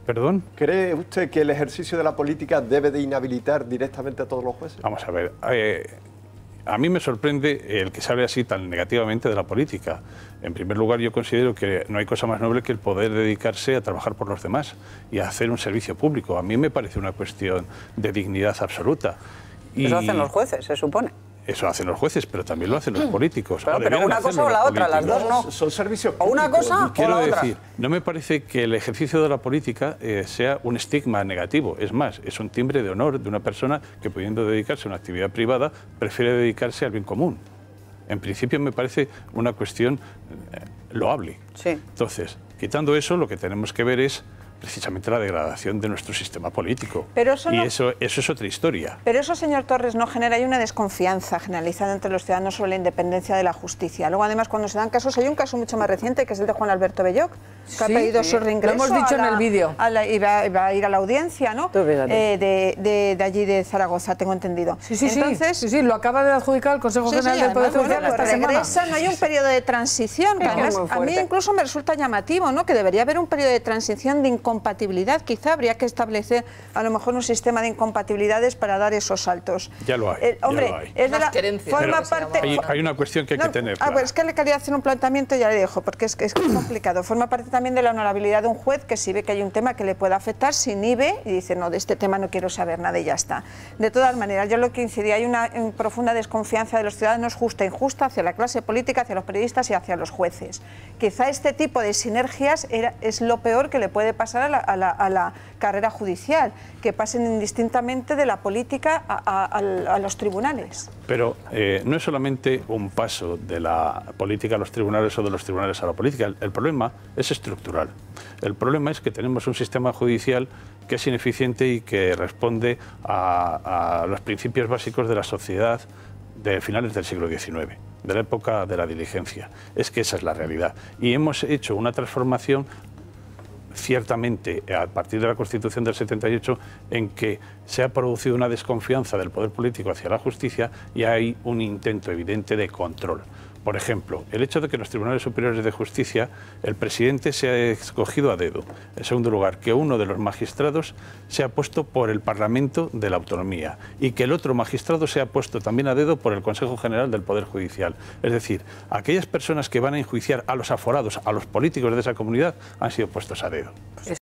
¿Perdón? ¿Cree usted que el ejercicio de la política debe de inhabilitar directamente a todos los jueces? Vamos a ver. A mí me sorprende el que se hable así tan negativamente de la política. En primer lugar, yo considero que no hay cosa más noble que el poder dedicarse a trabajar por los demás y a hacer un servicio público. A mí me parece una cuestión de dignidad absoluta. Eso hacen los jueces, se supone. Eso hacen los jueces, pero también lo hacen los políticos. Claro, pero una cosa o la otra, las dos no. Son servicios o una cosa Quiero o la decir, otra. no me parece que el ejercicio de la política sea un estigma negativo. Es más, es un timbre de honor de una persona que, pudiendo dedicarse a una actividad privada, prefiere dedicarse al bien común. En principio me parece una cuestión loable. Sí. Entonces, quitando eso, lo que tenemos que ver es precisamente la degradación de nuestro sistema político. Pero eso no... eso es otra historia. Pero eso, señor Torres, no genera ahí una desconfianza generalizada entre los ciudadanos sobre la independencia de la justicia. Luego, además, cuando se dan casos, hay un caso mucho más reciente, que es el de Juan Alberto Belloc, que ha pedido su reingreso. Lo hemos dicho en el vídeo. Y va a ir a la audiencia, ¿no? De allí de Zaragoza, tengo entendido. Sí, lo acaba de adjudicar el Consejo General del Poder Judicial esta regresa, no hay un periodo de transición, que además a mí incluso me resulta llamativo, ¿no? Que debería haber un periodo de transición de incompatibilidad. Quizá habría que establecer a lo mejor un sistema de incompatibilidades para dar esos saltos. Ya lo hay. Hombre, ya lo hay. es de la, forma parte. Hay una cuestión que hay que tener. Pues es que le quería hacer un planteamiento y ya le dejo, porque es complicado. Forma parte también de la honorabilidad de un juez, que si ve que hay un tema que le pueda afectar, se inhibe y dice, no, de este tema no quiero saber nada y ya está. De todas maneras, yo lo que incidí, hay una profunda desconfianza de los ciudadanos, justa e injusta, hacia la clase política, hacia los periodistas y hacia los jueces. Quizá este tipo de sinergias es lo peor que le puede pasar a la carrera judicial, que pasen indistintamente de la política a los tribunales. Pero no es solamente un paso de la política a los tribunales o de los tribunales a la política. El problema es estructural. El problema es que tenemos un sistema judicial que es ineficiente y que responde a los principios básicos de la sociedad de finales del siglo XIX, de la época de la diligencia. Es que esa es la realidad. Y hemos hecho una transformación ciertamente a partir de la Constitución del 78, en que se ha producido una desconfianza del poder político hacia la justicia y hay un intento evidente de control. Por ejemplo, el hecho de que en los tribunales superiores de justicia el presidente se ha escogido a dedo. En segundo lugar, que uno de los magistrados se ha puesto por el Parlamento de la Autonomía y que el otro magistrado se ha puesto también a dedo por el Consejo General del Poder Judicial. Es decir, aquellas personas que van a enjuiciar a los aforados, a los políticos de esa comunidad, han sido puestos a dedo.